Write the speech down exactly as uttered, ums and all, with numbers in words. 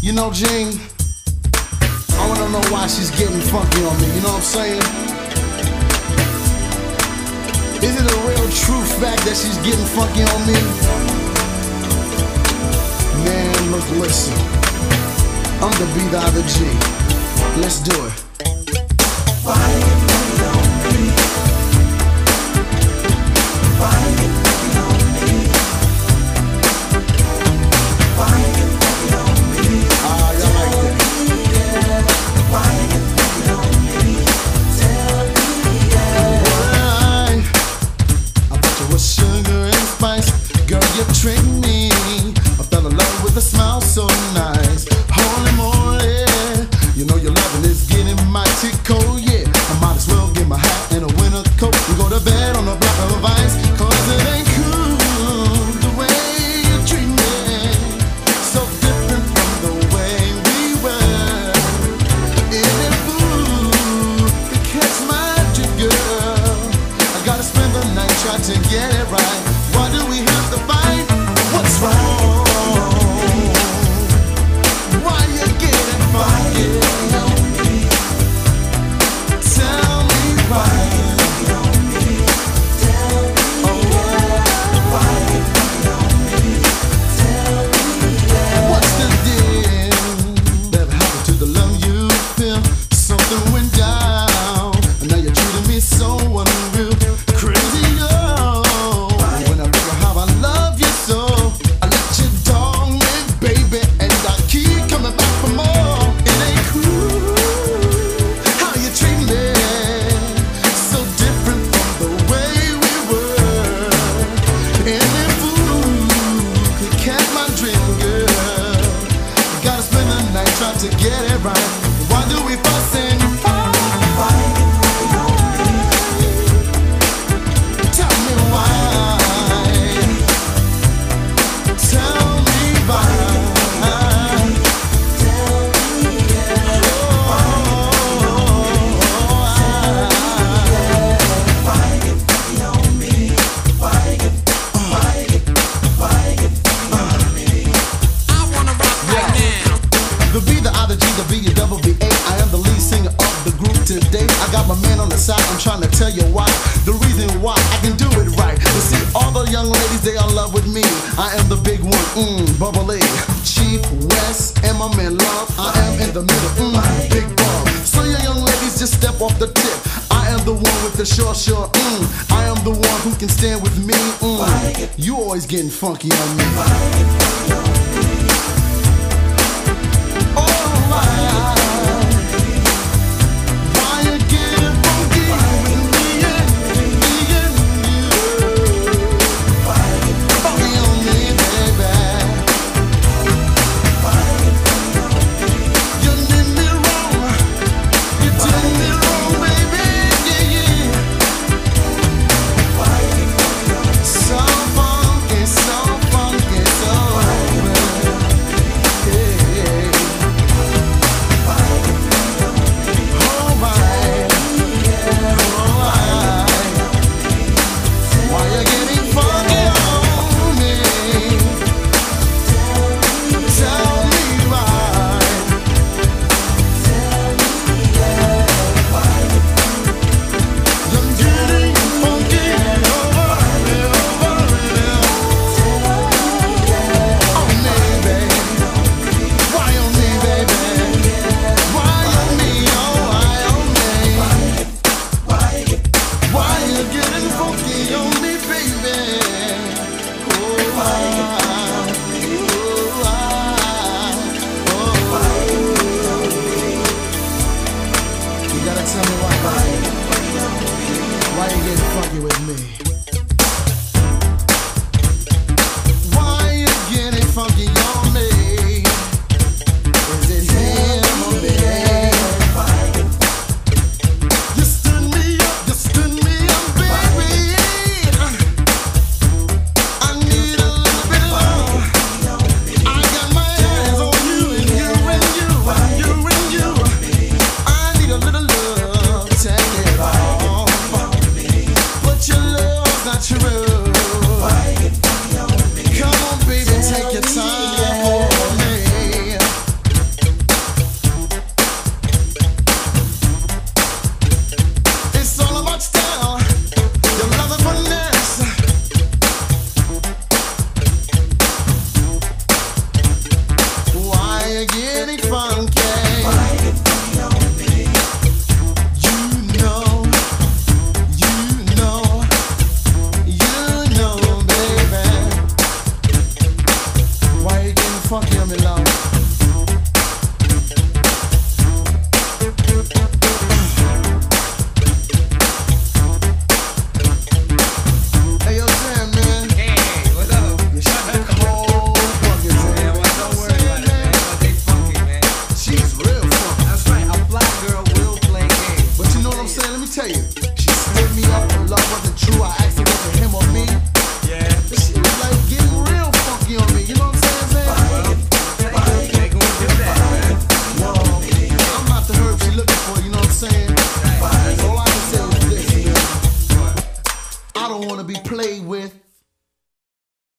You know, Jean, I wanna know why she's getting funky on me, you know what I'm saying? Is it a real true fact that she's getting funky on me? Man, look, listen, I'm the B, the other G. Let's do it. Why you getting on me? Why you getting on me? Why you getting on me? Ah, y'all like that? Why you getting on me? Tell me, yeah. Why? I thought you was sugar and spice. Girl, you tricked me. I fell in love with a smile so nice. Holy moly, you know your loving is getting mighty cold, yeah. I might as well get my hat and a winter coat and go to bed on a block of ice. Cause it ain't cool the way you treat me. So different from the way we were. Is it food to catch my drift, girl? I gotta spend the night trying to get it right. Why do we have to fight? What's wrong? Why you getting funky on me? Tell me why. On me. Tell me oh, why you on me? Tell me yeah. What's the deal? Never happened to the love you feel. Something went down, and now you're treating me so unreal. Crazy girl. When I remember how I love you so, I let you dog me, baby, and I keep coming back for more. It ain't cool how you treat me, so different from the way we were. Any fool could catch my dream, girl. Gotta spend the night trying to get it right. Why do we fuss and fight? Tell me why. Tell me why. Tell me yeah. Why you get on me? Why you get, why you get, why you get on me? I wanna rock right now. The B, the I, the G, the B, the double B, A. I am the lead singer of the group today. I got my man on the side, I'm trying to tell you why. The reason why I can do it right. You see, all the young ladies, they are in love with me. I am the big one, mmm, bubbly. Chief West and my man Love. I am in the middle, mmm, big ball. So you young ladies, just step off the tip. I am the one with the short, short, mmm. I am the one who can stand with me, mmm. You always getting funky on me. Oh, why? Why you getting funky with me and me and you? Funky on me, baby. You did me wrong. You did me wrong, baby. Yeah, yeah. So funky, so funky, so funky on me, love. Hey, yo, Sam, man. Hey, what's up? You shit cold buckets, man. Man, well, don't worry about it, man. But they funky, man. She's real funky. That's right, a black girl will play games. But you know what I'm saying? Let me tell you. She stood me up and love wasn't true. I asked her was it him or me. Yeah. But she was like getting real funky on me. You know what I'm saying, Sam? Well, they gonna do that, man. I'm not the herb she looking for, you know what I'm saying? All I can say is this, man. I don't wanna be played with.